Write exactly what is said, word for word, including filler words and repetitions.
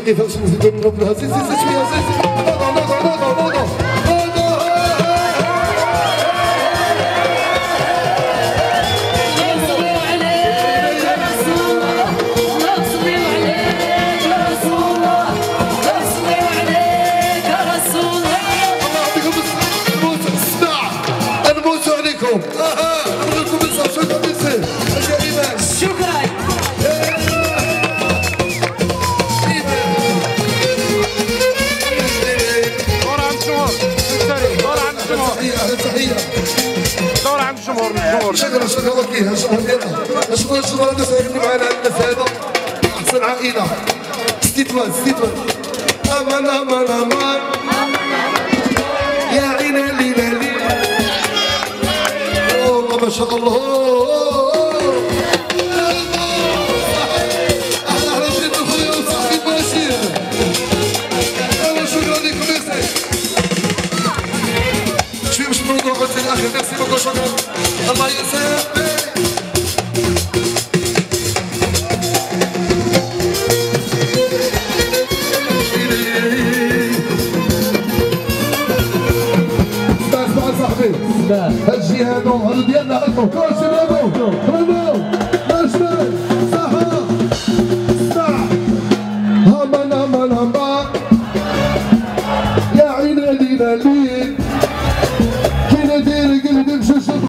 كيف نزيدو نضربوها زيد زيد زيد شويه زيد نوضو نوضو نوضو نوضو شكرا شكرا وكيل شكرا ديالنا شكرا شكرا الناس اللي معنا الناس هذا احسن عائله ستيتوان ستيتوان امان امان امان يا عينا ليلى ليلى والله ما شاء الله اهلا اهلا بك خويا وصاحبي بشير اهلا شكرا لكم يا سيدي شويه باش نوضوا غادي الاخر ميرسي بوكو شكرا الله يسامحك صاحبي هاد الجهه هادو ديالنا الفوكوس